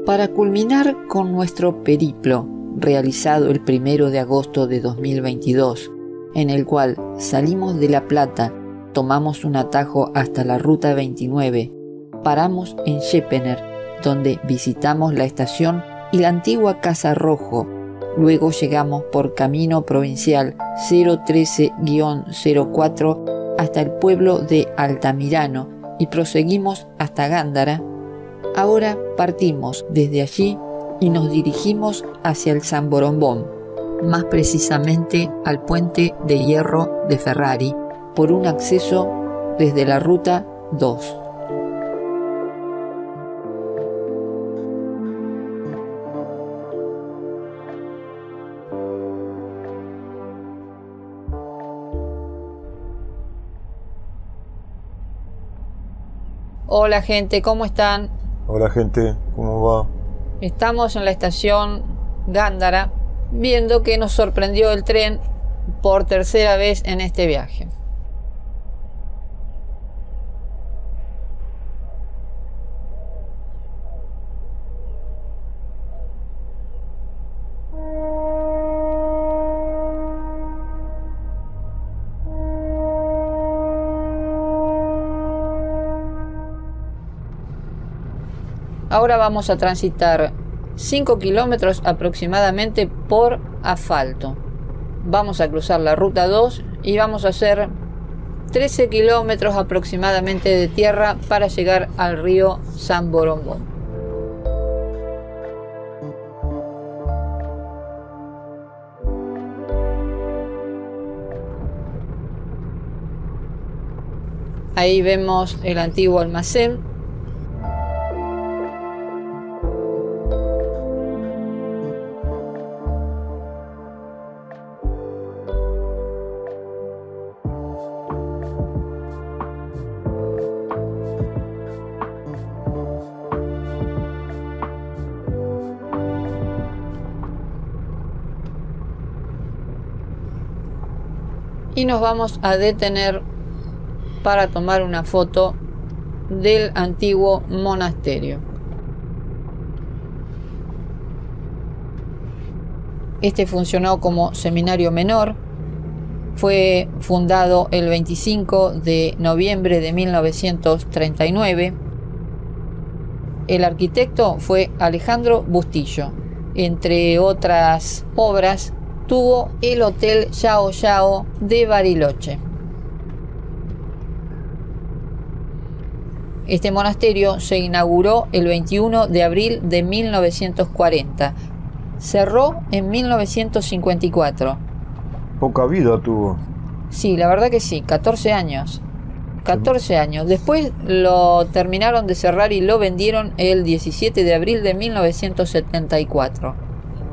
Para culminar con nuestro periplo, realizado el 1 de agosto de 2022, en el cual salimos de La Plata, tomamos un atajo hasta la Ruta 29, paramos en Schepener, donde visitamos la estación y la antigua Casa Rojo. Luego llegamos por camino provincial 013-04 hasta el pueblo de Altamirano y proseguimos hasta Gándara. Ahora partimos desde allí y nos dirigimos hacia el San Borombón, más precisamente al puente de hierro de Ferrari, por un acceso desde la Ruta 2. Hola gente, ¿cómo están? Hola gente, ¿cómo va? Estamos en la estación Gándara, viendo que nos sorprendió el tren por tercera vez en este viaje. Ahora vamos a transitar 5 kilómetros aproximadamente por asfalto. Vamos a cruzar la Ruta 2 y vamos a hacer 13 kilómetros aproximadamente de tierra para llegar al río San Borombón. Ahí vemos el antiguo almacén. Y nos vamos a detener para tomar una foto del antiguo monasterio. Este funcionó como seminario menor. Fue fundado el 25 de noviembre de 1939. El arquitecto fue Alejandro Bustillo. Entre otras obras, tuvo el Hotel Yao Yao de Bariloche. Este monasterio se inauguró el 21 de abril de 1940. Cerró en 1954. Poca vida tuvo. Sí, la verdad que sí, 14 años. 14 años. Después lo terminaron de cerrar y lo vendieron el 17 de abril de 1974.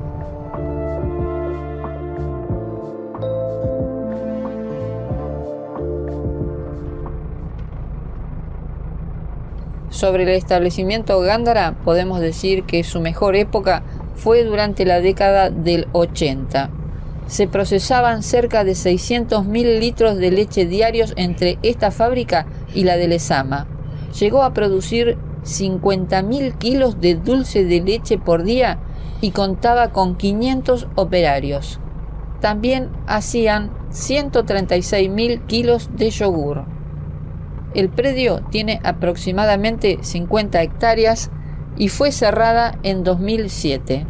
Sobre el establecimiento Gándara podemos decir que su mejor época fue durante la década del 80. Se procesaban cerca de 600.000 litros de leche diarios entre esta fábrica y la de Lezama. Llegó a producir 50.000 kilos de dulce de leche por día y contaba con 500 operarios. También hacían 136.000 kilos de yogur. El predio tiene aproximadamente 50 hectáreas y fue cerrada en 2007.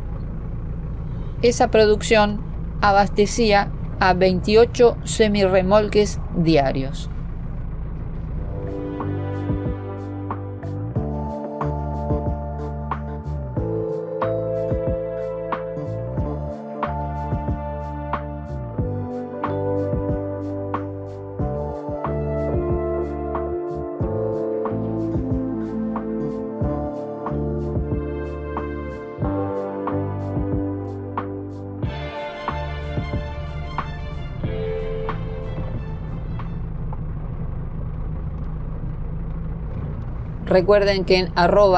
Esa producción abastecía a 28 semirremolques diarios. Recuerden que en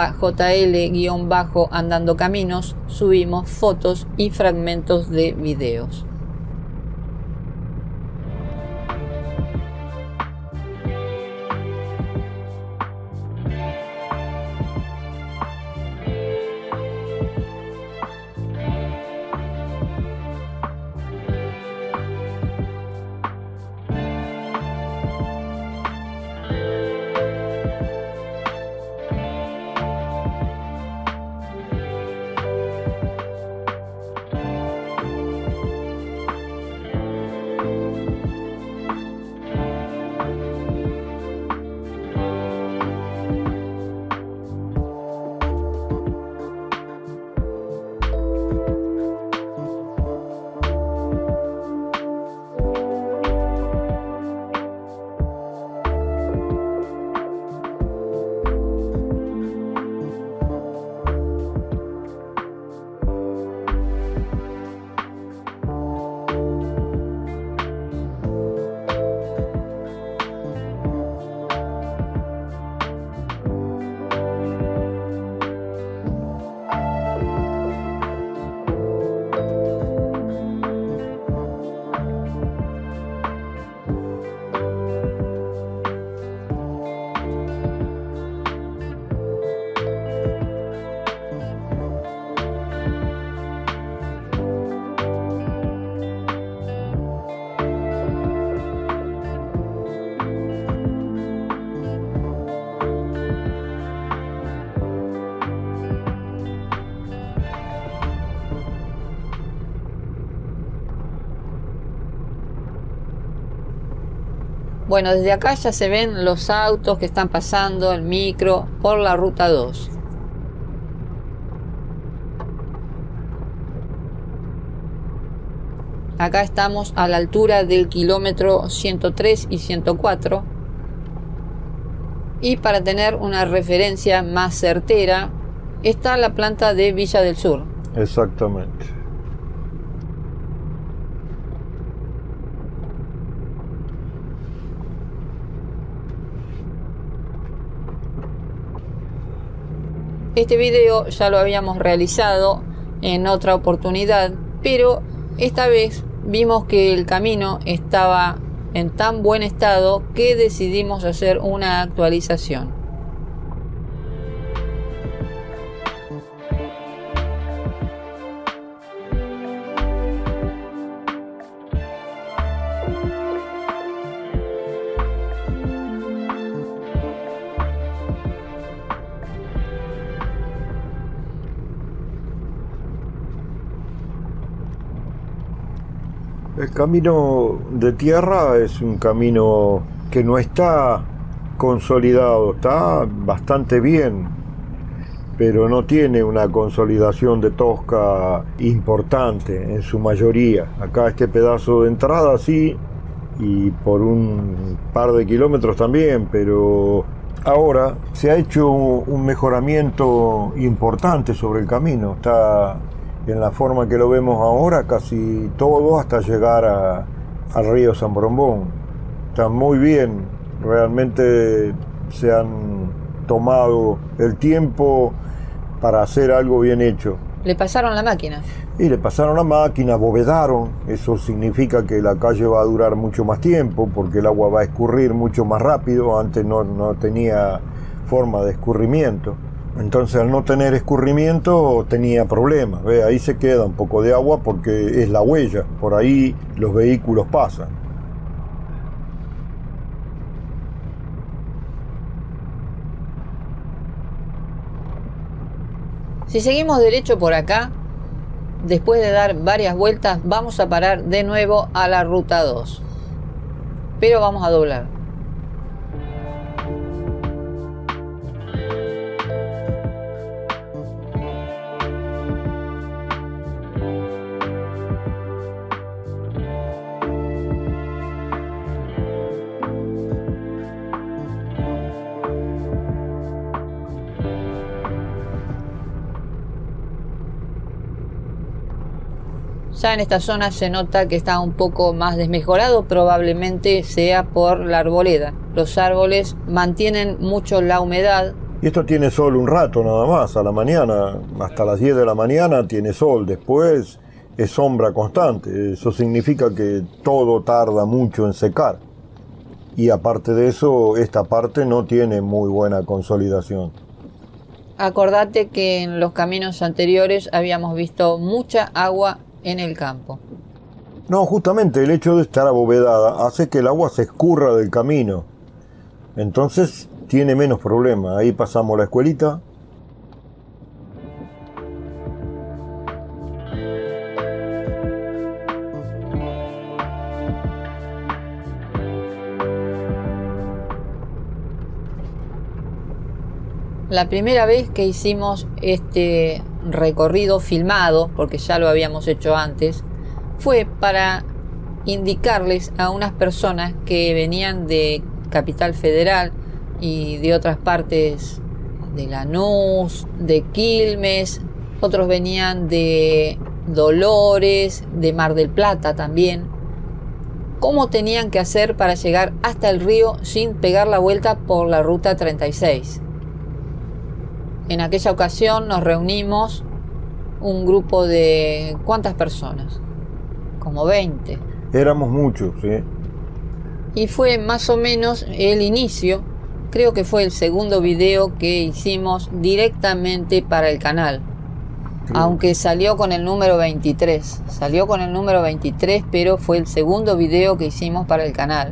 @jl_andandocaminos subimos fotos y fragmentos de videos. Bueno, desde acá ya se ven los autos que están pasando, el micro, por la ruta 2. Acá estamos a la altura del kilómetro 103 y 104. Y para tener una referencia más certera, está la planta de Villa del Sur. Exactamente. Este video ya lo habíamos realizado en otra oportunidad, pero esta vez vimos que el camino estaba en tan buen estado que decidimos hacer una actualización. El camino de tierra es un camino que no está consolidado, está bastante bien, pero no tiene una consolidación de tosca importante en su mayoría. Acá este pedazo de entrada sí, y por un par de kilómetros también, pero ahora se ha hecho un mejoramiento importante sobre el camino. Está en la forma que lo vemos ahora, casi todo hasta llegar al río San Brombón. Está muy bien, realmente se han tomado el tiempo para hacer algo bien hecho. Le pasaron la máquina. Y le pasaron la máquina, abovedaron, eso significa que la calle va a durar mucho más tiempo, porque el agua va a escurrir mucho más rápido, antes no tenía forma de escurrimiento. Entonces al no tener escurrimiento tenía problemas. ¿Ve? Ahí se queda un poco de agua porque es la huella, por ahí los vehículos pasan. Si seguimos derecho por acá, después de dar varias vueltas, vamos a parar de nuevo a la ruta 2. Pero vamos a doblar. Ya en esta zona se nota que está un poco más desmejorado, probablemente sea por la arboleda. Los árboles mantienen mucho la humedad. Y esto tiene sol un rato nada más, a la mañana, hasta las 10 de la mañana tiene sol, después es sombra constante. Eso significa que todo tarda mucho en secar. Y aparte de eso, esta parte no tiene muy buena consolidación. Acordate que en los caminos anteriores habíamos visto mucha agua en el campo. No, justamente el hecho de estar abovedada hace que el agua se escurra del camino. Entonces tiene menos problema. Ahí pasamos la escuelita. La primera vez que hicimos este recorrido filmado, porque ya lo habíamos hecho antes, fue para indicarles a unas personas que venían de Capital Federal y de otras partes de Lanús, de Quilmes, otros venían de Dolores, de Mar del Plata también, cómo tenían que hacer para llegar hasta el río sin pegar la vuelta por la ruta 36. En aquella ocasión nos reunimos un grupo de... ¿cuántas personas? Como 20. Éramos muchos, ¿sí? Y fue más o menos el inicio, creo que fue el segundo video que hicimos directamente para el canal. Creo. Aunque salió con el número 23. Salió con el número 23, pero fue el segundo video que hicimos para el canal.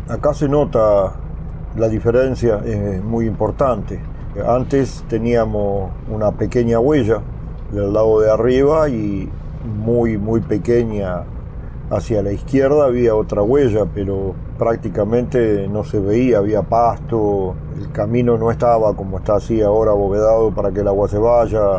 Acá se nota la diferencia, es muy importante. Antes teníamos una pequeña huella del lado de arriba y muy pequeña hacia la izquierda había otra huella, pero prácticamente no se veía, había pasto, el camino no estaba como está así ahora, abovedado para que el agua se vaya.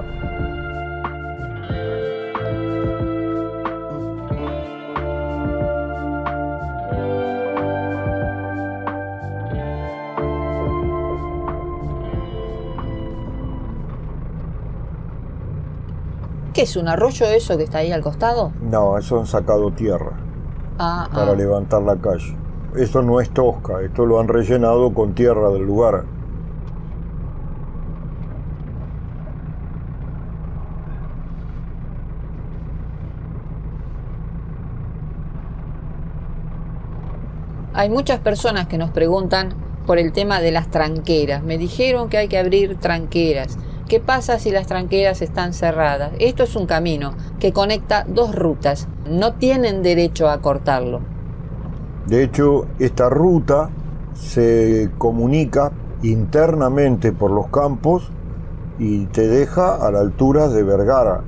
¿Qué es un arroyo eso que está ahí al costado? No, eso han sacado tierra para levantar la calle. Eso no es tosca, esto lo han rellenado con tierra del lugar. Hay muchas personas que nos preguntan por el tema de las tranqueras. Me dijeron que hay que abrir tranqueras. ¿Qué pasa si las tranqueras están cerradas? Esto es un camino que conecta dos rutas. No tienen derecho a cortarlo. De hecho, esta ruta se comunica internamente por los campos y te deja a la altura de Vergara.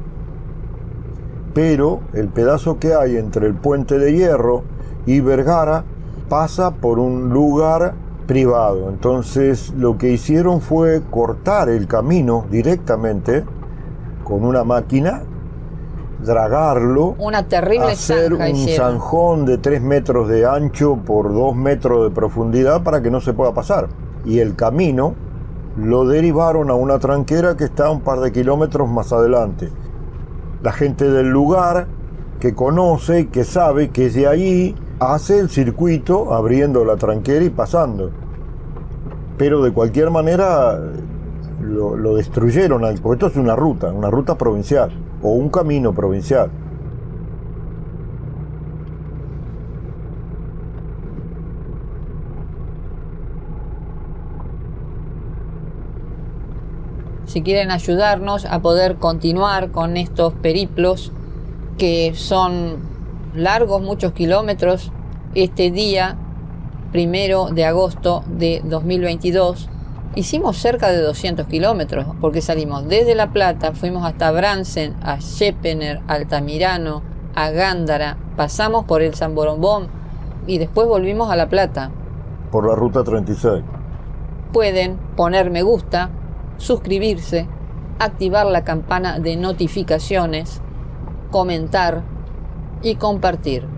Pero el pedazo que hay entre el Puente de Hierro y Vergara pasa por un lugar privado. Entonces lo que hicieron fue cortar el camino directamente con una máquina, dragarlo, una terrible hacer un zanjón de 3 metros de ancho por 2 metros de profundidad para que no se pueda pasar. Y el camino lo derivaron a una tranquera que está un par de kilómetros más adelante. La gente del lugar que conoce, que sabe que es de ahí, hace el circuito abriendo la tranquera y pasando. Pero de cualquier manera lo destruyeron, porque esto es una ruta provincial o un camino provincial. Si quieren ayudarnos a poder continuar con estos periplos que son largos, muchos kilómetros, este día 1 de agosto de 2022 hicimos cerca de 200 kilómetros, porque salimos desde La Plata, fuimos hasta Bransen, a Schepener, Altamirano, a Gándara, pasamos por el San Borombón y después volvimos a La Plata. Por la ruta 36. Pueden poner me gusta, suscribirse, activar la campana de notificaciones, comentar y compartir.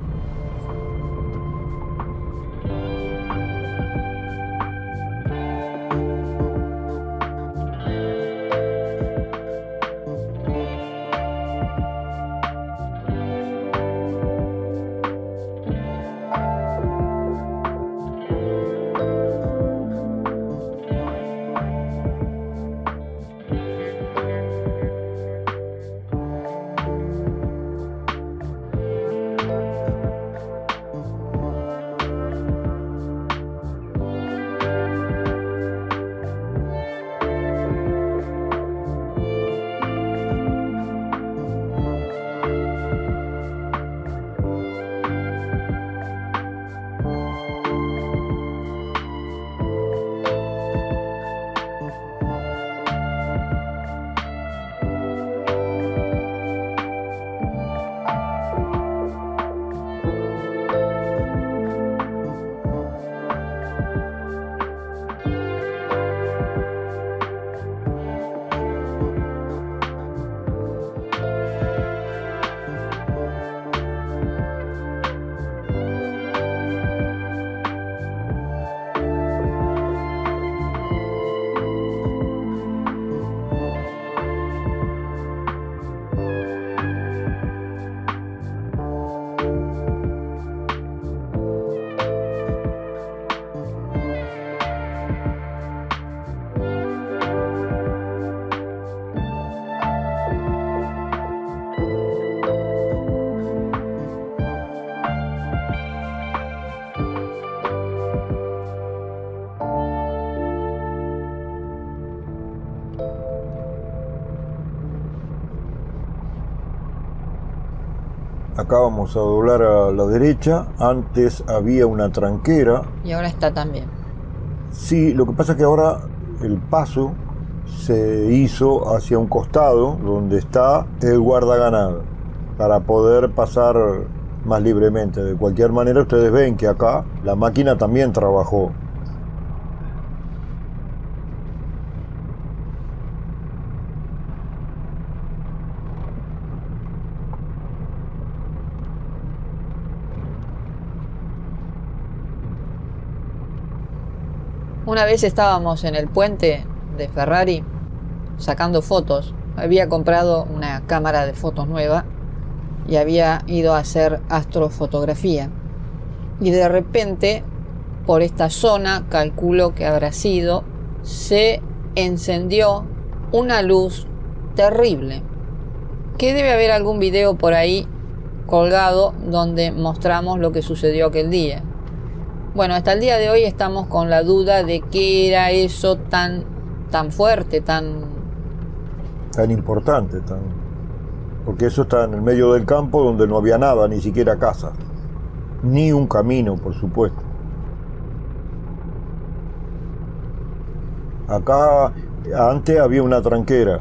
Acá vamos a doblar a la derecha. Antes había una tranquera. Y ahora está también. Sí, lo que pasa es que ahora el paso se hizo hacia un costado donde está el guardaganado para poder pasar más libremente. De cualquier manera, ustedes ven que acá la máquina también trabajó. Una vez estábamos en el puente de Ferrari sacando fotos. Había comprado una cámara de fotos nueva y había ido a hacer astrofotografía. Y de repente, por esta zona, calculo que habrá sido, se encendió una luz terrible. Que debe haber algún video por ahí colgado donde mostramos lo que sucedió aquel día. Bueno, hasta el día de hoy estamos con la duda de qué era eso tan fuerte, tan importante, porque eso está en el medio del campo donde no había nada, ni siquiera casas, ni un camino, por supuesto. Acá antes había una tranquera.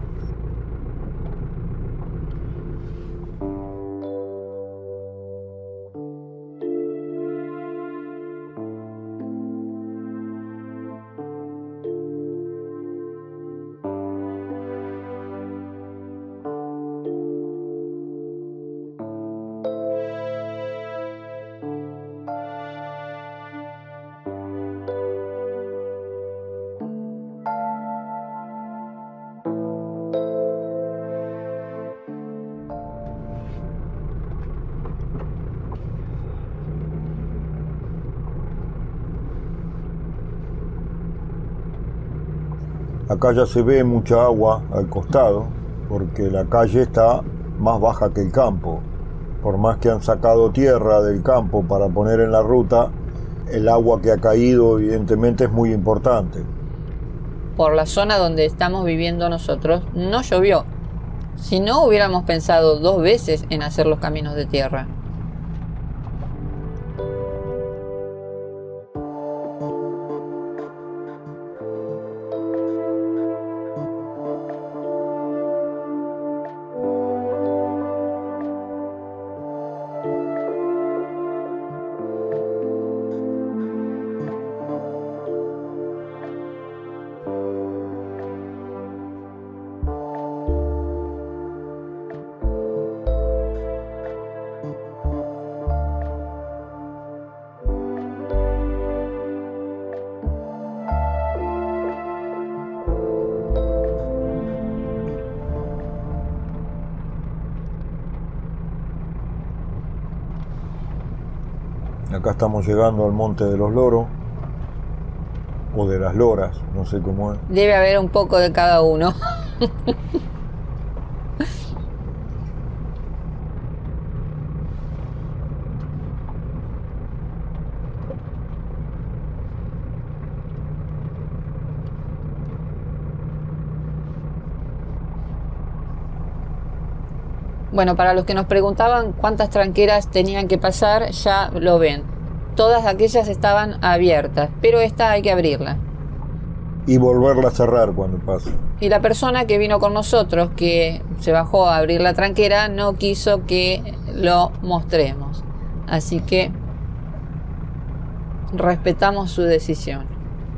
Acá ya se ve mucha agua al costado, porque la calle está más baja que el campo. Por más que han sacado tierra del campo para poner en la ruta, el agua que ha caído evidentemente es muy importante. Por la zona donde estamos viviendo nosotros no llovió. Si no, hubiéramos pensado 2 veces en hacer los caminos de tierra. Acá estamos llegando al Monte de los Loros, o de las Loras, no sé cómo es. Debe haber un poco de cada uno. Bueno, para los que nos preguntaban cuántas tranqueras tenían que pasar, ya lo ven. Todas aquellas estaban abiertas, pero esta hay que abrirla. Y volverla a cerrar cuando pase. Y la persona que vino con nosotros, que se bajó a abrir la tranquera, no quiso que lo mostremos. Así que respetamos su decisión.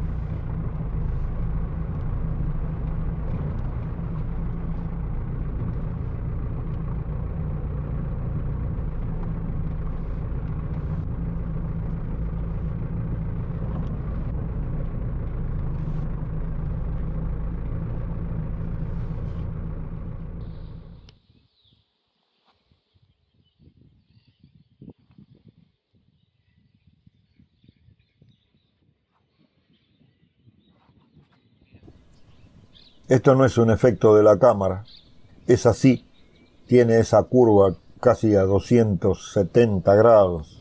Esto no es un efecto de la cámara, es así, tiene esa curva casi a 270 grados.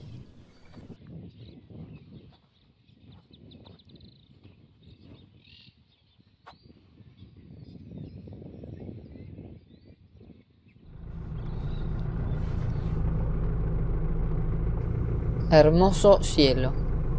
Hermoso cielo.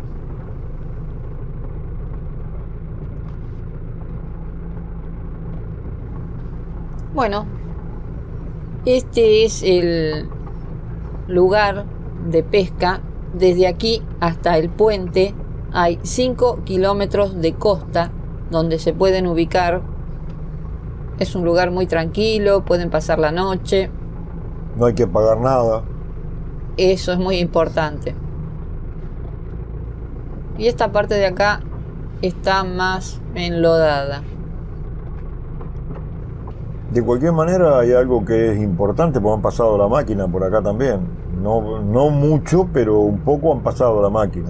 Bueno, este es el lugar de pesca. Desde aquí hasta el puente hay 5 kilómetros de costa donde se pueden ubicar. Es un lugar muy tranquilo, pueden pasar la noche. No hay que pagar nada. Eso es muy importante. Y esta parte de acá está más enlodada. De cualquier manera hay algo que es importante, porque han pasado la máquina por acá también. No mucho, pero un poco han pasado la máquina.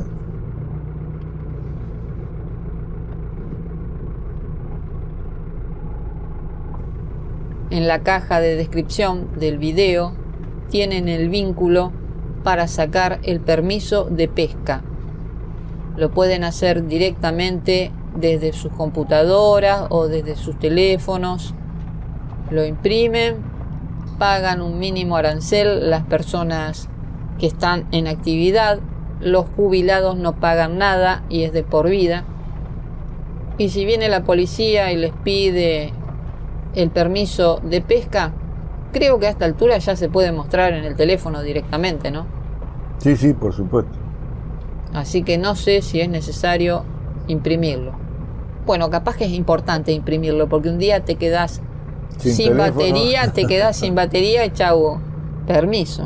En la caja de descripción del video tienen el vínculo para sacar el permiso de pesca. Lo pueden hacer directamente desde sus computadoras o desde sus teléfonos. Lo imprimen, pagan un mínimo arancel las personas que están en actividad. Los jubilados no pagan nada y es de por vida. Y si viene la policía y les pide el permiso de pesca, creo que a esta altura ya se puede mostrar en el teléfono directamente, ¿no? Sí, por supuesto. Así que no sé si es necesario imprimirlo. Bueno, capaz que es importante imprimirlo, porque un día te quedás sin batería, te quedás sin batería y chau, permiso.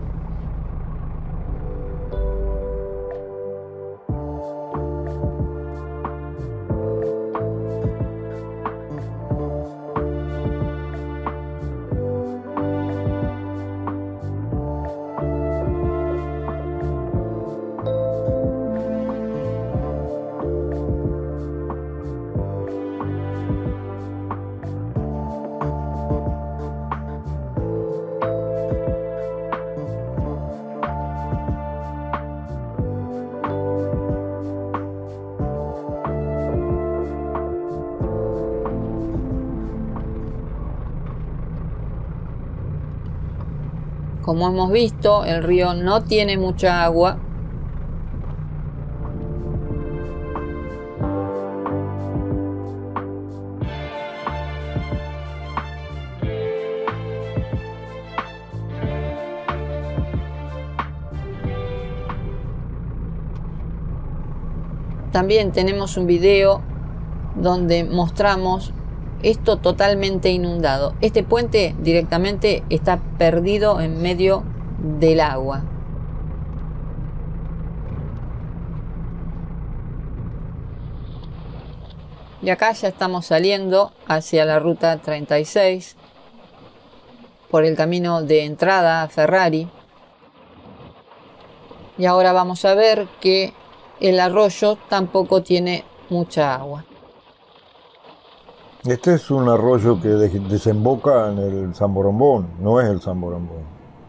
Como hemos visto, el río no tiene mucha agua. También tenemos un video donde mostramos esto totalmente inundado. Este puente directamente está perdido en medio del agua. Y acá ya estamos saliendo hacia la ruta 36 por el camino de entrada a Ferrari. Y ahora vamos a ver que el arroyo tampoco tiene mucha agua. Este es un arroyo que desemboca en el San Borombón, no es el San Borombón.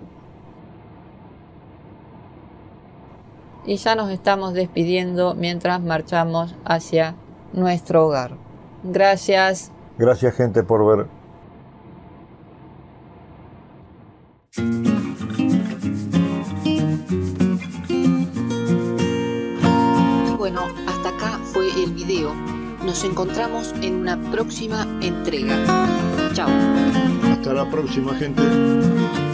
Y ya nos estamos despidiendo mientras marchamos hacia nuestro hogar. Gracias. Gracias, gente, por ver. Bueno, hasta acá fue el video. Nos encontramos en una próxima entrega. Chao. Hasta la próxima, gente.